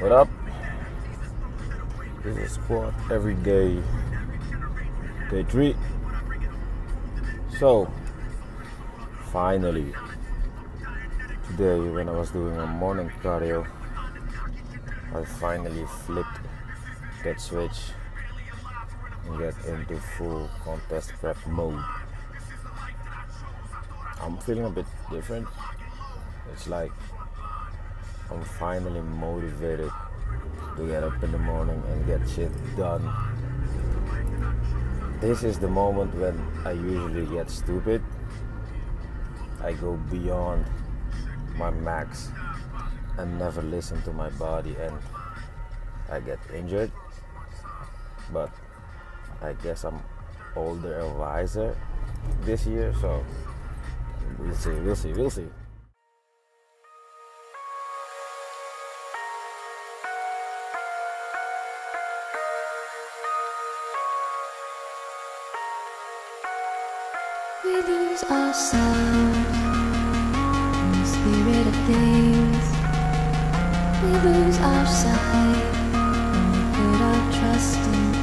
What up? This is squat every day, day 3. So, finally, today when I was doing a morning cardio, I finally flipped that switch and get into full contest prep mode. I'm feeling a bit different. It's like I'm finally motivated to get up in the morning and get shit done. This is the moment when I usually get stupid. I go beyond my max and never listen to my body, and I get injured. But I guess I'm older and wiser this year, so we'll see. We lose ourselves in the spirit of things. We lose our sight when we put our trust in